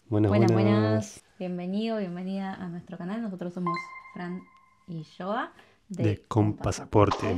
Buenas, Buenas, buenas. buenas. Bienvenido, bienvenida a nuestro canal. Nosotros somos Fran y Joa De de con Con pasaporte. Pasaporte.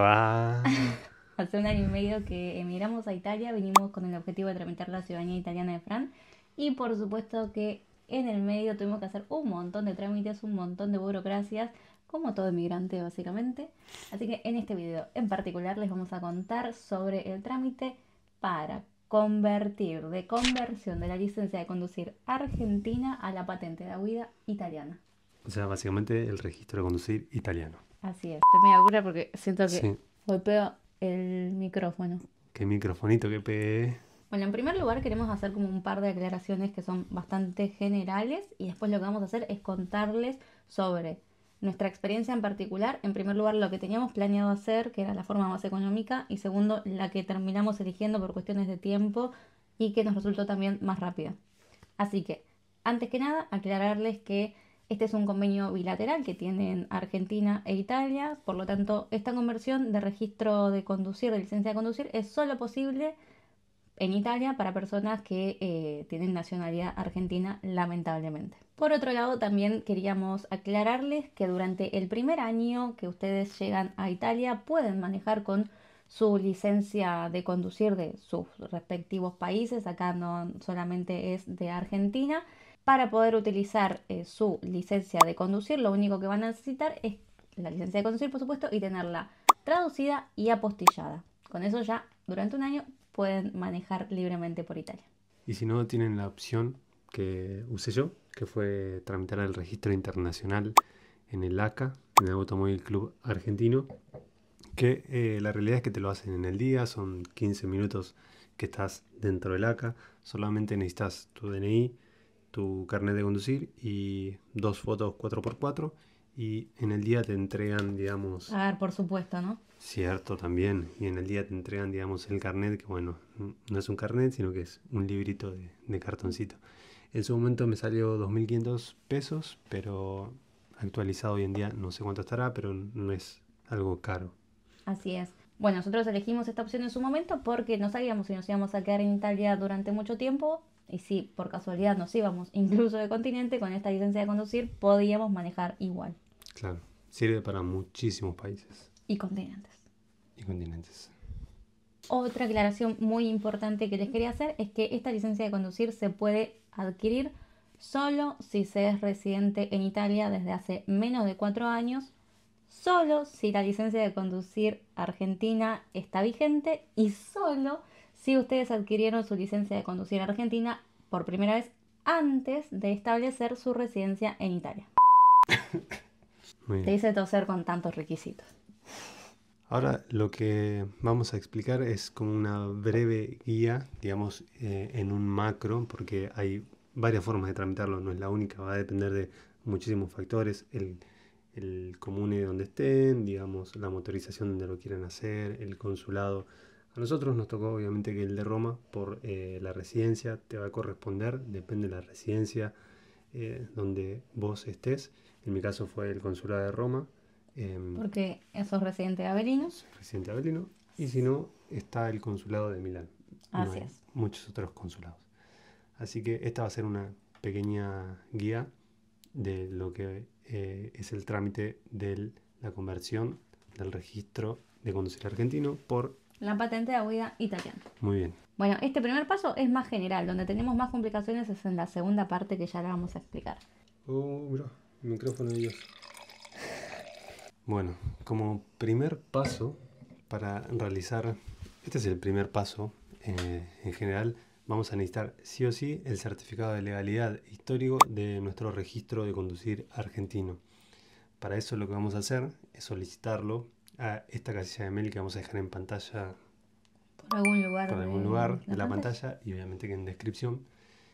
Ah, Hace un año y medio que emigramos a Italia, vinimos con el objetivo de tramitar la ciudadanía italiana de Fran y por supuesto que en el medio tuvimos que hacer un montón de trámites, un montón de burocracias, como todo inmigrante básicamente. Así que en este video en particular les vamos a contar sobre el trámite para convertir de conversión de la licencia de conducir argentina a la patente de huida italiana. o sea, básicamente el registro de conducir italiano. Así es, estoy medio apura porque siento que Sí, golpeo el micrófono. qué microfonito que pegué. Bueno, en primer lugar queremos hacer como un par de aclaraciones que son bastante generales y después lo que vamos a hacer es contarles sobre nuestra experiencia en particular. En primer lugar, lo que teníamos planeado hacer, que era la forma más económica, y segundo, la que terminamos eligiendo por cuestiones de tiempo y que nos resultó también más rápida. Así que, antes que nada, aclararles que este es un convenio bilateral que tienen Argentina e Italia, por lo tanto, esta conversión de registro de conducir, de licencia de conducir, es solo posible en Italia para personas que tienen nacionalidad argentina, lamentablemente. Por otro lado, también queríamos aclararles que durante el primer año que ustedes llegan a Italia pueden manejar con su licencia de conducir de sus respectivos países, acá no solamente es de Argentina. Para poder utilizar su licencia de conducir, lo único que van a necesitar es la licencia de conducir, por supuesto, y tenerla traducida y apostillada. Con eso ya durante un año pueden manejar libremente por Italia. Y si no, tienen la opción que usé yo, que fue tramitar el registro internacional en el ACA, en el Automóvil Club Argentino, que la realidad es que te lo hacen en el día, son 15 minutos que estás dentro del ACA, solamente necesitas tu DNI, tu carnet de conducir y dos fotos 4x4 y en el día te entregan, digamos, A ver, por supuesto, ¿no? cierto también, y en el día te entregan, digamos, el carnet, que bueno, no es un carnet, sino que es un librito de cartoncito. En su momento me salió 2.500 pesos, pero actualizado hoy en día no sé cuánto estará, pero no es algo caro. Así es. Bueno, nosotros elegimos esta opción en su momento porque no sabíamos si nos íbamos a quedar en Italia durante mucho tiempo y si por casualidad nos íbamos incluso de continente, con esta licencia de conducir podíamos manejar igual. Claro, sirve para muchísimos países Y continentes. y continentes. Otra aclaración muy importante que les quería hacer es que esta licencia de conducir se puede adquirir solo si se es residente en Italia desde hace menos de 4 años, solo si la licencia de conducir argentina está vigente y solo si ustedes adquirieron su licencia de conducir argentina por primera vez antes de establecer su residencia en Italia. Muy Te bien. hice toser con tantos requisitos. Ahora lo que vamos a explicar es como una breve guía, digamos, en un macro, porque hay varias formas de tramitarlo, no es la única, va a depender de muchísimos factores, el comune donde estén, digamos, la motorización donde lo quieran hacer, el consulado. A nosotros nos tocó obviamente que el de Roma, por la residencia, te va a corresponder, depende de la residencia donde vos estés. En mi caso fue el consulado de Roma. Porque esos residentes avelinos, Residente Avelino, y si no, está el consulado de Milán. Y no así hay es. muchos otros consulados. Así que esta va a ser una pequeña guía de lo que es el trámite de la conversión del registro de conducir argentino por... La patente de huida italiana. Muy bien. Bueno, este primer paso es más general, donde tenemos más complicaciones es en la segunda parte que ya la vamos a explicar. Oh, bro, el micrófono de Dios. Bueno, como primer paso para realizar, este es el primer paso en general, vamos a necesitar sí o sí el certificado de legalidad histórico de nuestro registro de conducir argentino. Para eso lo que vamos a hacer es solicitarlo a esta casilla de mail que vamos a dejar en pantalla, Por algún lugar por algún de lugar de la la pantalla. pantalla y obviamente que en descripción,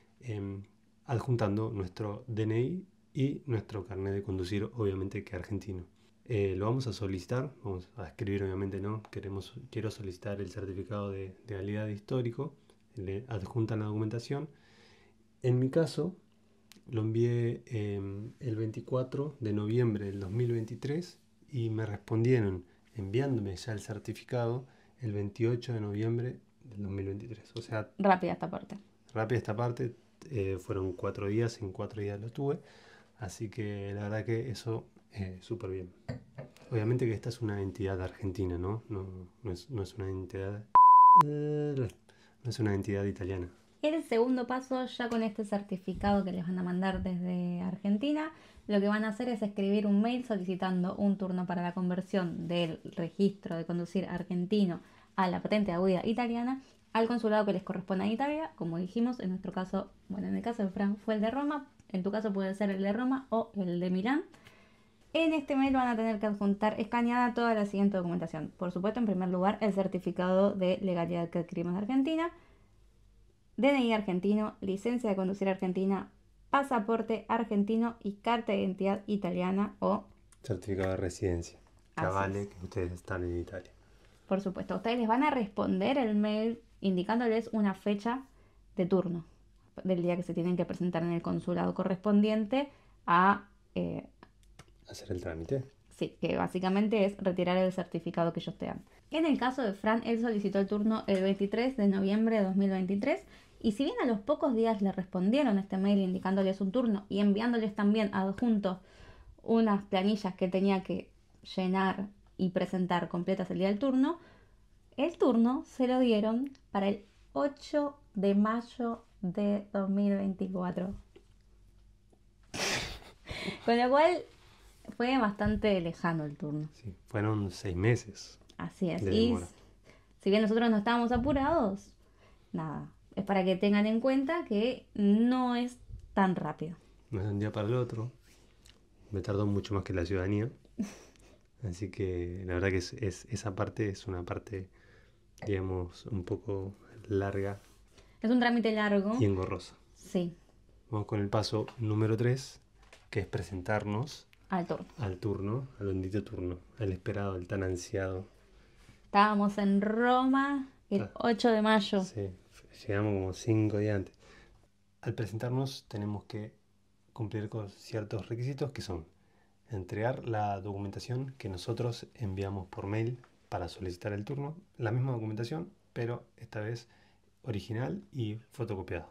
adjuntando nuestro DNI y nuestro carnet de conducir, obviamente que argentino. Lo vamos a solicitar, vamos a escribir obviamente, ¿no? Quiero solicitar el certificado de legalidad histórico, le adjuntan la documentación. En mi caso, lo envié el 24 de noviembre del 2023 y me respondieron enviándome ya el certificado el 28 de noviembre del 2023. O sea, Rápida esta parte. rápida esta parte, fueron 4 días, en 4 días lo tuve. Así que la verdad que eso súper bien. Obviamente que esta es una entidad argentina, ¿no? No es una entidad... no es una entidad italiana. El segundo paso, ya con este certificado que les van a mandar desde Argentina, lo que van a hacer es escribir un mail solicitando un turno para la conversión del registro de conducir argentino a la patente de huida italiana al consulado que les corresponda en Italia. Como dijimos, en nuestro caso, bueno, en el caso de Fran fue el de Roma, en tu caso puede ser el de Roma o el de Milán. En este mail van a tener que adjuntar escaneada toda la siguiente documentación. Por supuesto, en primer lugar, el certificado de legalidad que adquirimos de Argentina, DNI argentino, licencia de conducir argentina, pasaporte argentino y carta de identidad italiana o... Certificado de residencia. Que Así avale es. que ustedes están en Italia. Por supuesto, ustedes les van a responder el mail indicándoles una fecha de turno del día que se tienen que presentar en el consulado correspondiente a... Hacer el trámite. sí, que básicamente es retirar el certificado que ellos te dan. En el caso de Fran, él solicitó el turno el 23 de noviembre de 2023 y si bien a los pocos días le respondieron este mail indicándoles un turno y enviándoles también adjuntos unas planillas que tenía que llenar y presentar completas el día del turno, el turno se lo dieron para el 8 de mayo de 2024. Con lo cual fue bastante lejano el turno. Sí, fueron 6 meses Así es. de Y demora. si bien nosotros no estábamos apurados, nada, es para que tengan en cuenta que no es tan rápido. No es de un día para el otro. Me tardó mucho más que la ciudadanía. Así que la verdad que esa parte es una parte, digamos, un poco larga Es un trámite largo. y engorrosa. Sí, Vamos con el paso número 3, que es presentarnos al turno. al turno, al bendito turno, al esperado, al tan ansiado. Estábamos en Roma el Ah, 8 de mayo. sí, llegamos como 5 días antes. Al presentarnos tenemos que cumplir con ciertos requisitos que son entregar la documentación que nosotros enviamos por mail para solicitar el turno, la misma documentación, pero esta vez original y fotocopiada.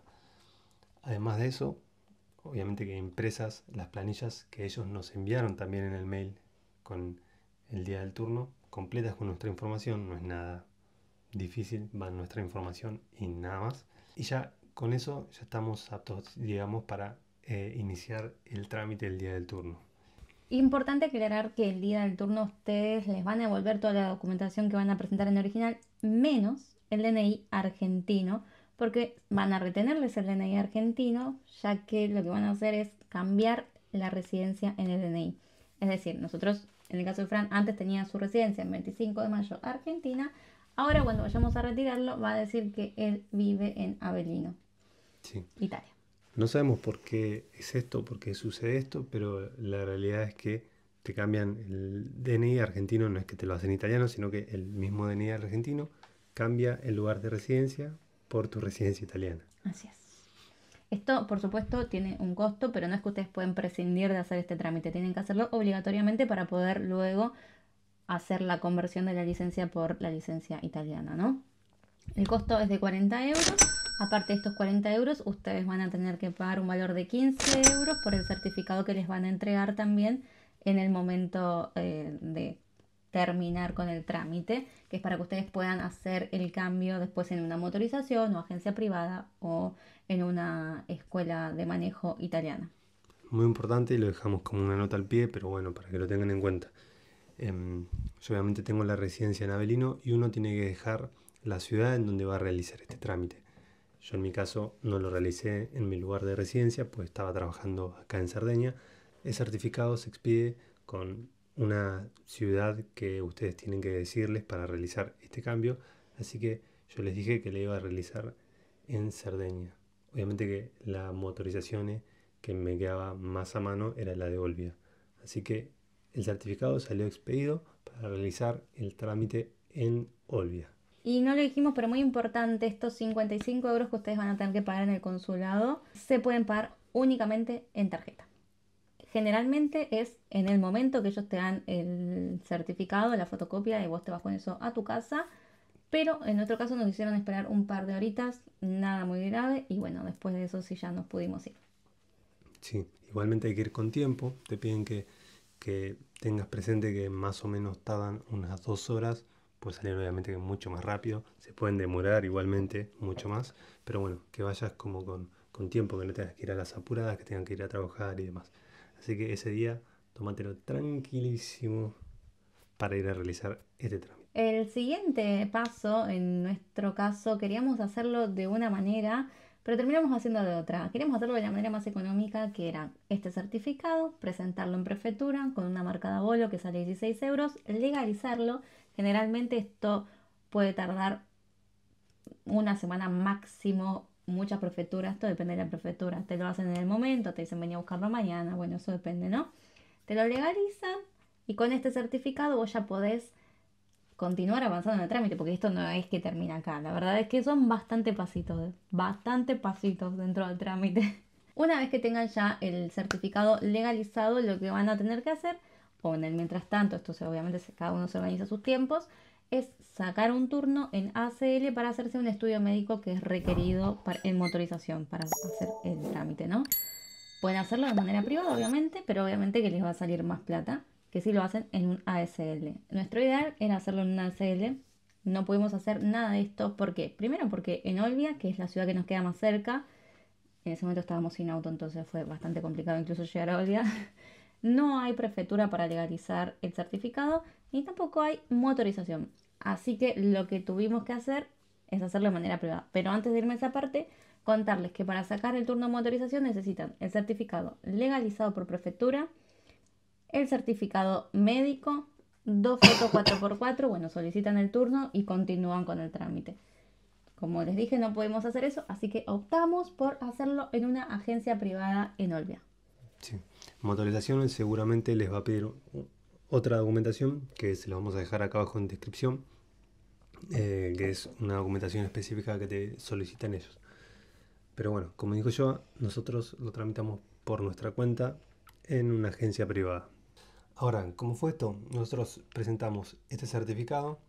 Además de eso, obviamente que impresas las planillas que ellos nos enviaron también en el mail con el día del turno, completas con nuestra información, no es nada difícil, va nuestra información y nada más. Y ya con eso ya estamos aptos, digamos, para iniciar el trámite del día del turno. Importante aclarar que el día del turno ustedes les van a devolver toda la documentación que van a presentar en original, menos el DNI argentino, porque van a retenerles el DNI argentino, ya que lo que van a hacer es cambiar la residencia en el DNI. Es decir, nosotros, en el caso de Fran, antes tenía su residencia en 25 de mayo, Argentina. Ahora cuando vayamos a retirarlo va a decir que él vive en Avellino, Sí. Italia. No sabemos por qué es esto, por qué sucede esto, pero la realidad es que te cambian el DNI argentino, no es que te lo hacen italiano, sino que el mismo DNI argentino cambia el lugar de residencia por tu residencia italiana. Así es. Esto, por supuesto, tiene un costo, pero no es que ustedes pueden prescindir de hacer este trámite. Tienen que hacerlo obligatoriamente para poder luego hacer la conversión de la licencia por la licencia italiana, ¿no? El costo es de 40 euros. Aparte de estos 40 euros, ustedes van a tener que pagar un valor de 15 euros por el certificado que les van a entregar también en el momento de terminar con el trámite, que es para que ustedes puedan hacer el cambio después en una motorización o agencia privada o en una escuela de manejo italiana. Muy importante y lo dejamos como una nota al pie, pero bueno, para que lo tengan en cuenta. Yo obviamente tengo la residencia en Avellino y uno tiene que dejar la ciudad en donde va a realizar este trámite. Yo en mi caso no lo realicé en mi lugar de residencia, pues estaba trabajando acá en Cerdeña. El certificado se expide con una ciudad que ustedes tienen que decirles para realizar este cambio, así que yo les dije que le iba a realizar en Cerdeña. Obviamente que la motorización que me quedaba más a mano era la de Olbia, así que el certificado salió expedido para realizar el trámite en Olbia. Y no lo dijimos, pero muy importante, estos 55 euros que ustedes van a tener que pagar en el consulado se pueden pagar únicamente en tarjeta. Generalmente es en el momento que ellos te dan el certificado, la fotocopia, y vos te vas con eso a tu casa. Pero en nuestro caso nos hicieron esperar un par de horitas, nada muy grave, y bueno, después de eso sí ya nos pudimos ir. Sí, igualmente hay que ir con tiempo. Te piden que tengas presente que más o menos tardan unas 2 horas. Puede salir obviamente que mucho más rápido. Se pueden demorar igualmente mucho más. Pero bueno, que vayas como con tiempo, que no tengas que ir a las apuradas, que tengan que ir a trabajar y demás. Así que ese día, tómatelo tranquilísimo para ir a realizar este trámite. El siguiente paso, en nuestro caso, queríamos hacerlo de una manera, pero terminamos haciendo de otra. Queríamos hacerlo de la manera más económica, que era este certificado, presentarlo en prefectura con una marca de abolo que sale 16 euros, legalizarlo. Generalmente esto puede tardar una semana máximo. Muchas prefecturas, esto depende de la prefectura, te lo hacen en el momento, te dicen venía a buscarlo mañana, bueno, eso depende, ¿no? Te lo legalizan y con este certificado vos ya podés continuar avanzando en el trámite, porque esto no es que termina acá. La verdad es que son bastante pasitos dentro del trámite. Una vez que tengan ya el certificado legalizado, lo que van a tener que hacer, o en el mientras tanto, esto obviamente cada uno se organiza sus tiempos, es sacar un turno en ACL para hacerse un estudio médico que es requerido en motorización para hacer el trámite, ¿no? Pueden hacerlo de manera privada, obviamente, pero obviamente que les va a salir más plata que si lo hacen en un ASL. Nuestro ideal era hacerlo en un ASL. No pudimos hacer nada de esto. ¿Por qué? Primero porque en Olbia, que es la ciudad que nos queda más cerca, en ese momento estábamos sin auto, entonces fue bastante complicado incluso llegar a Olbia. No hay prefectura para legalizar el certificado ni tampoco hay motorización. Así que lo que tuvimos que hacer es hacerlo de manera privada. Pero antes de irme a esa parte, contarles que para sacar el turno de motorización necesitan el certificado legalizado por prefectura, el certificado médico, dos fotos 4x4, bueno, solicitan el turno y continúan con el trámite. Como les dije, no podemos hacer eso, así que optamos por hacerlo en una agencia privada en Olbia. Sí. Motorización seguramente les va a pedir otra documentación que se la vamos a dejar acá abajo en descripción, que es una documentación específica que te solicitan ellos. Pero bueno, como dijo yo, nosotros lo tramitamos por nuestra cuenta en una agencia privada. Ahora, ¿cómo fue esto? Nosotros presentamos este certificado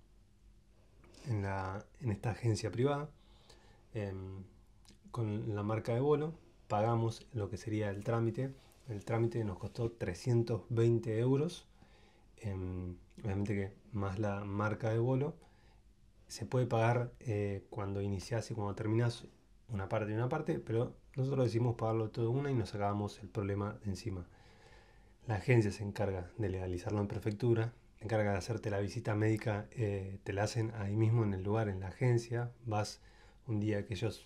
en esta agencia privada em, con la marca de bono, pagamos lo que sería el trámite. El trámite nos costó 320 euros. Obviamente que más la marca de bolo. Se puede pagar cuando iniciás y cuando terminás una parte, pero nosotros decidimos pagarlo todo de una y nos sacábamos el problema de encima. La agencia se encarga de legalizarlo en prefectura, se encarga de hacerte la visita médica, te la hacen ahí mismo en el lugar, en la agencia. Vas un día que ellos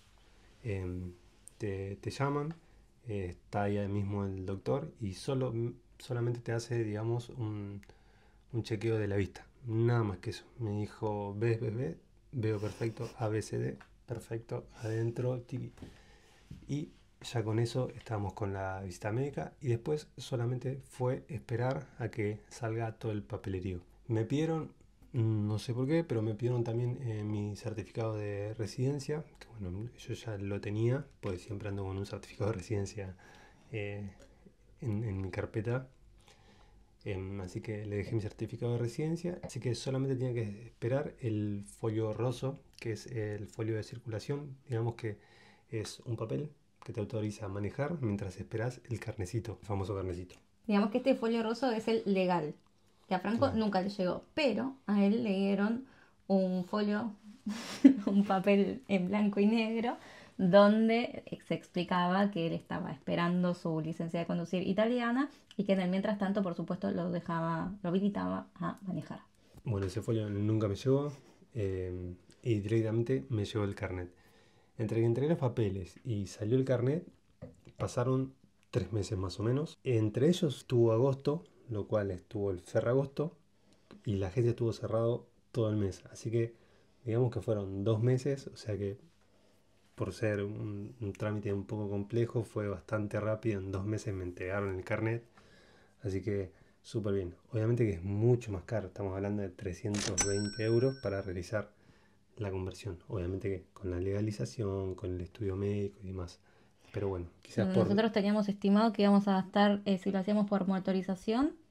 te llaman, está ahí mismo el doctor y solamente te hace, digamos, un chequeo de la vista. Nada más que eso. Me dijo, ves, veo perfecto, ABCD, perfecto, adentro, tiki. Y ya con eso estábamos con la visita médica y después solamente fue esperar a que salga todo el papelerío. Me pidieron, no sé por qué, pero me pidieron también mi certificado de residencia, que bueno, yo ya lo tenía, pues siempre ando con un certificado de residencia eh, en mi carpeta. Así que le dejé mi certificado de residencia. Así que solamente tenía que esperar el folio roso, que es el folio de circulación. Digamos que es un papel que te autoriza a manejar mientras esperas el carnecito, el famoso carnecito. Digamos que este folio roso es el legal, que a Franco Claro. nunca le llegó, pero a él le dieron un folio, un papel en blanco y negro, donde se explicaba que él estaba esperando su licencia de conducir italiana y que en el mientras tanto, por supuesto, lo habilitaba a manejar. Bueno, ese folio nunca me llegó y directamente me llegó el carnet. Entre que entregué los papeles y salió el carnet, pasaron 3 meses más o menos. Entre ellos estuvo agosto, lo cual estuvo el Ferragosto, y la agencia estuvo cerrado todo el mes. Así que digamos que fueron 2 meses, o sea que por ser un trámite un poco complejo fue bastante rápido. En 2 meses me entregaron el carnet, así que súper bien. Obviamente que es mucho más caro, estamos hablando de 320 euros para realizar la conversión. Obviamente que con la legalización, con el estudio médico y demás. Pero bueno, quizás por... Nosotros teníamos estimado que íbamos a gastar, si lo hacíamos por motorización,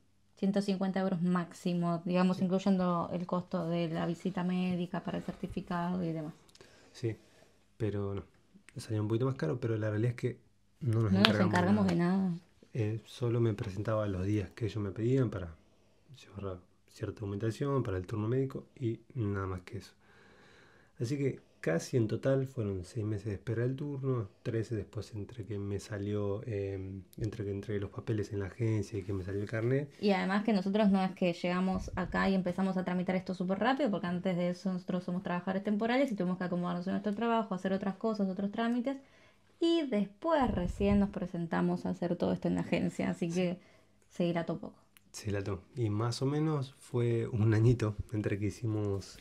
150 € máximo, digamos, incluyendo el costo de la visita médica para el certificado y demás. Sí, pero no, salía un poquito más caro, pero la realidad es que no nos No nos encargamos encargamos de nada. Solo me presentaba los días que ellos me pedían para llevar cierta documentación para el turno médico y nada más que eso. Así que casi en total fueron 6 meses de espera del turno, 13 después entre que me salió, entre que entregué los papeles en la agencia y que me salió el carnet. Y además que nosotros no es que llegamos acá y empezamos a tramitar esto súper rápido, porque antes de eso nosotros somos trabajadores temporales y tuvimos que acomodarnos en nuestro trabajo, hacer otras cosas, otros trámites. Y después recién nos presentamos a hacer todo esto en la agencia, así que se dilató poco. Se dilató. Y más o menos fue un añito entre que hicimos,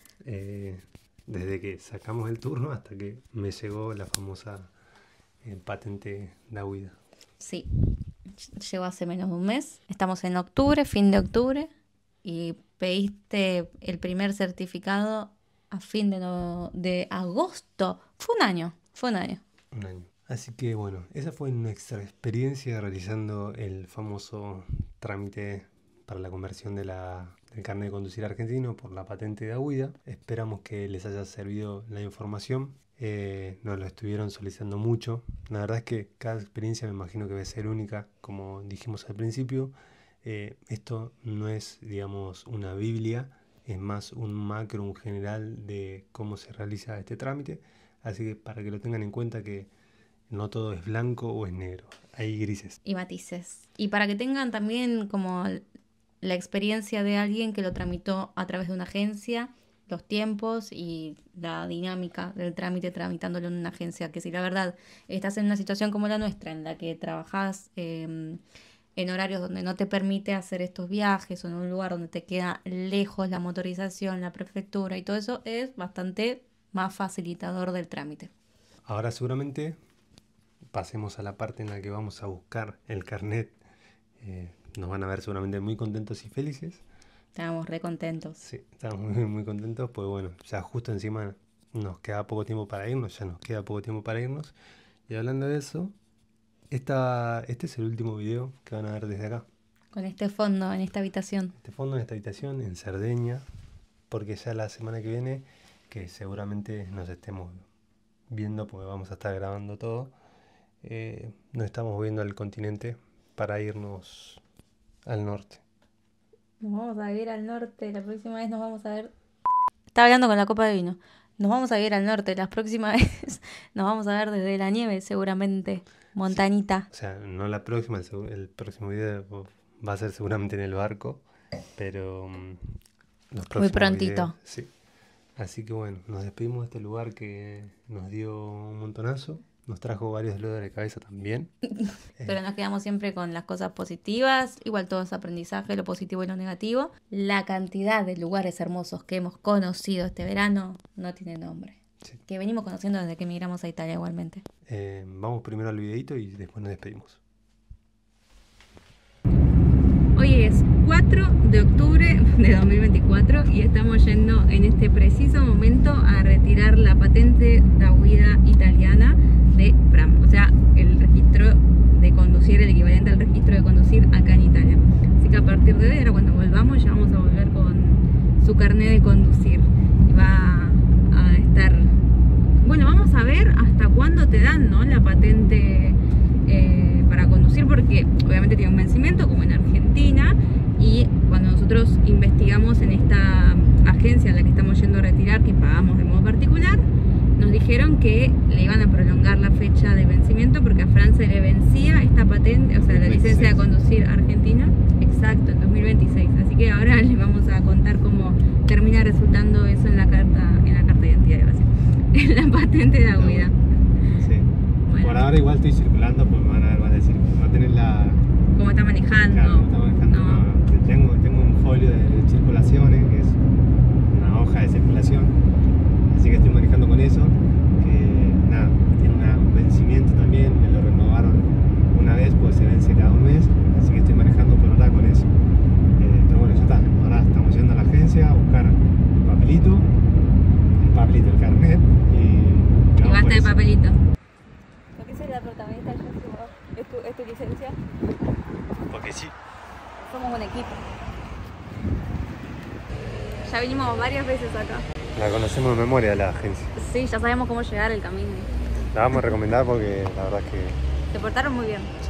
desde que sacamos el turno hasta que me llegó la famosa patente de huida. Sí, llegó hace menos de un mes. Estamos en octubre, fin de octubre, y pediste el primer certificado a fin de agosto. Fue un año. Un año. Así que bueno, esa fue nuestra experiencia realizando el famoso trámite para la conversión del carnet de conducir argentino por la patente de AUIDA. Esperamos que les haya servido la información. Nos lo estuvieron solicitando mucho. La verdad es que cada experiencia me imagino que va a ser única, como dijimos al principio. Esto no es, digamos, una Biblia, es más un macro, un general de cómo se realiza este trámite. Así que para que lo tengan en cuenta que no todo es blanco o es negro, hay grises. Y matices. Y para que tengan también como la experiencia de alguien que lo tramitó a través de una agencia, los tiempos y la dinámica del trámite tramitándolo en una agencia, que si la verdad estás en una situación como la nuestra, en la que trabajás en horarios donde no te permite hacer estos viajes o en un lugar donde te queda lejos la motorización, la prefectura y todo eso, es bastante más facilitador del trámite. Ahora seguramente pasemos a la parte en la que vamos a buscar el carnet. Nos van a ver seguramente muy contentos y felices. Estábamos re contentos. Sí, estamos muy, muy contentos, pues bueno, ya justo encima nos queda poco tiempo para irnos, Y hablando de eso, este es el último video que van a ver desde acá. Con este fondo en esta habitación. Este fondo en esta habitación, en Cerdeña, porque ya la semana que viene, que seguramente nos estemos viendo, porque vamos a estar grabando todo, nos estamos viendo al continente para irnos al norte. Nos vamos a ir al norte, la próxima vez nos vamos a ver... Estaba hablando con la copa de vino. Nos vamos a ir al norte, la próxima vez nos vamos a ver desde la nieve seguramente, montañita. Sí. O sea, no la próxima, el próximo video va a ser seguramente en el barco, pero los próximos muy prontito. Videos, sí. Así que bueno, nos despedimos de este lugar que nos dio un montonazo. Nos trajo varios dolores de cabeza también. Pero nos quedamos siempre con las cosas positivas. Igual todo es aprendizaje, lo positivo y lo negativo. La cantidad de lugares hermosos que hemos conocido este verano no tiene nombre. Sí. Que venimos conociendo desde que emigramos a Italia igualmente. Vamos primero al videito y después nos despedimos. Hoy es 4 de octubre de 2024 y estamos yendo en este preciso momento a retirar la patente de huida italiana de Fram, o sea, el registro de conducir, el equivalente al registro de conducir acá en Italia. Así que a partir de hoy, ahora cuando volvamos, ya vamos a volver con su carnet de conducir. Y va a estar... Bueno, vamos a ver hasta cuándo te dan, ¿no?, la patente para conducir, porque obviamente tiene un vencimiento, como en Argentina, y cuando nosotros investigamos en esta agencia a la que estamos yendo a retirar, que pagamos de modo particular, nos dijeron que le iban a prolongar la fecha de vencimiento porque a Fran se le vencía esta patente, o sea, la licencia de conducir argentina, exacto, en 2026. Así que ahora les vamos a contar cómo termina resultando eso en la carta de identidad, en la patente de huida. Sí. Bueno. Por ahora igual estoy circulando, pues van a decir, no tener la... ¿Cómo está manejando? Claro, ¿cómo está manejando? No. Tengo un folio de circulaciones, que es una hoja de circulación. Así que estoy manejando con eso, que nada, tiene un vencimiento también, me lo renovaron una vez, pues se vence cada un mes, así que estoy manejando por ahora con eso. Pero bueno, ya está, ahora estamos yendo a la agencia a buscar el carnet y basta de papelito. ¿Por qué soy la protagonista? ¿Es tu licencia? Porque sí. somos un equipo. Ya vinimos varias veces acá. La conocemos de memoria la agencia. Sí, ya sabemos cómo llegar el camino. La vamos a recomendar porque la verdad es que... Se portaron muy bien. Sí.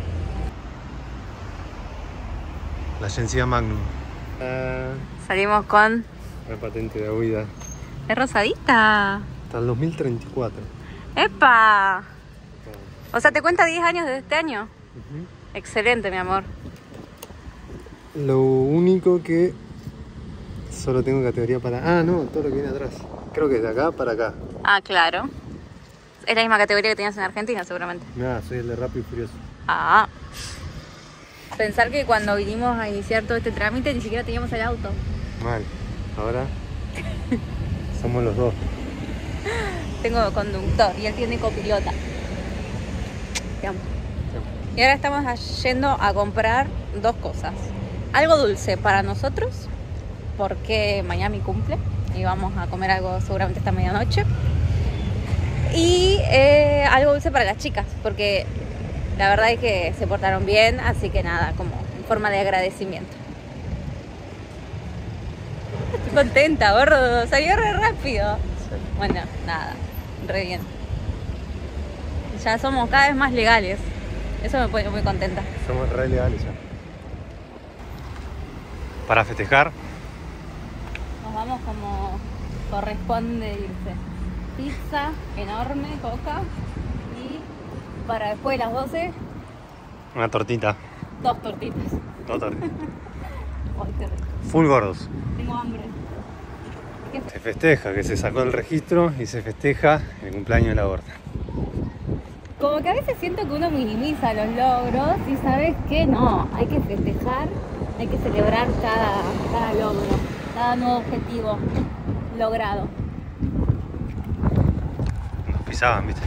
La agencia Magnum. Salimos con... La patente de huida. Es rosadita. Hasta el 2034. ¡Epa! O sea, ¿te cuenta 10 años desde este año? Ujú. Excelente, mi amor. Lo único que solo tengo categoría para... Ah, no, todo lo que viene atrás. Creo que es de acá para acá. Ah, claro. Es la misma categoría que tenías en Argentina, seguramente. Nada, soy el de Rápido y Furioso. Ah. Pensar que cuando vinimos a iniciar todo este trámite ni siquiera teníamos el auto. Mal. Ahora somos los dos. Tengo conductor y él tiene copilota. Te amo. Y ahora estamos yendo a comprar dos cosas. Algo dulce para nosotros, porque Miami cumple y vamos a comer algo seguramente esta medianoche. Y algo dulce para las chicas, porque la verdad es que se portaron bien, así que nada, como en forma de agradecimiento. Estoy contenta, gordo, salió re rápido. Bueno, nada, re bien. Ya somos cada vez más legales. Eso me pone muy contenta. Somos re legales ya. Para festejar, Nos vamos como corresponde irse. Pizza enorme, coca. Y para después de las 12, una tortita. 2 tortitas. Dos tortitas. Ay, qué rico. Full gordos. Tengo hambre. ¿Qué? Se festeja que se sacó el registro y se festeja el cumpleaños de la gorda. Como que a veces siento que uno minimiza los logros y sabes que no, hay que festejar, hay que celebrar cada logro, cada nuevo objetivo logrado. Nos pisaban, ¿viste?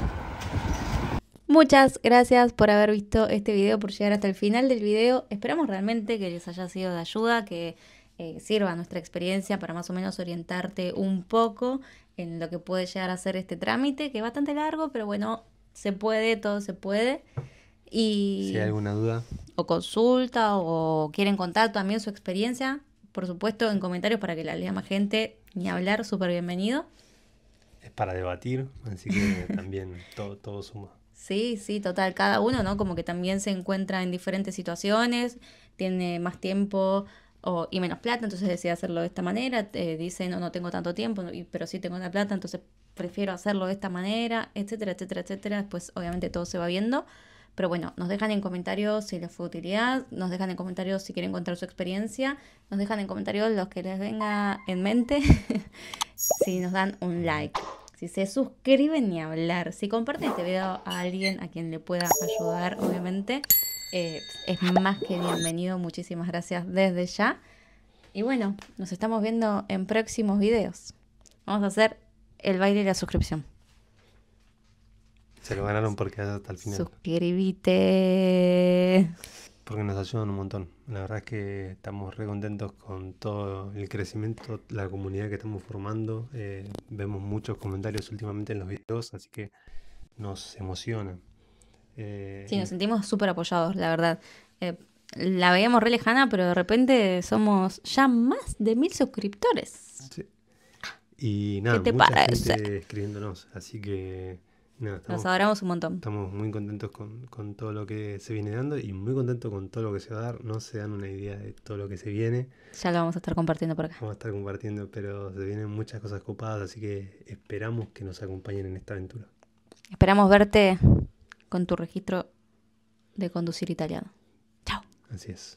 Muchas gracias por haber visto este video, por llegar hasta el final del video. Esperamos realmente que les haya sido de ayuda, que sirva nuestra experiencia para más o menos orientarte un poco en lo que puede llegar a ser este trámite, que es bastante largo, pero bueno, se puede, todo se puede. Y Si hay alguna duda, o consulta o quieren contar también su experiencia, por supuesto en comentarios para que la lea más gente, ni hablar, súper bienvenido. es para debatir, así que también todo suma. Sí, sí, total, cada uno, ¿no? Como que también se encuentra en diferentes situaciones, tiene más tiempo y menos plata, entonces decide hacerlo de esta manera, dice, no tengo tanto tiempo, pero sí tengo la plata, entonces prefiero hacerlo de esta manera, etcétera, etcétera, etcétera. Después obviamente todo se va viendo. Pero bueno, nos dejan en comentarios si les fue de utilidad, nos dejan en comentarios si quieren contar su experiencia, nos dejan en comentarios los que les venga en mente, si nos dan un like, si se suscriben ni hablar, si comparten este video a alguien a quien le pueda ayudar, obviamente, es más que bienvenido. Muchísimas gracias desde ya. Y bueno, nos estamos viendo en próximos videos. Vamos a hacer el baile y la suscripción. Se lo ganaron porque hasta el final. Suscríbete. Porque nos ayudan un montón. La verdad es que estamos re contentos con todo el crecimiento, la comunidad que estamos formando. Vemos muchos comentarios últimamente en los videos, así que nos emociona. Sí, nos sentimos súper apoyados, la verdad. La veíamos re lejana, pero de repente somos ya más de 1000 suscriptores. Sí. Y nada, ¿Qué te mucha parece? gente escribiéndonos, así que nada, Nos adoramos un montón. estamos muy contentos con todo lo que se viene dando y muy contentos con todo lo que se va a dar. No se dan una idea de todo lo que se viene. Ya lo vamos a estar compartiendo por acá. Vamos a estar compartiendo, pero se vienen muchas cosas copadas, así que esperamos que nos acompañen en esta aventura. Esperamos verte con tu registro de conducir italiano. Chao. Así es.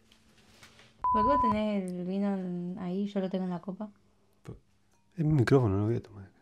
¿Por qué vos tenés el vino ahí? Yo lo tengo en la copa. Es mi micrófono, no lo voy a tomar.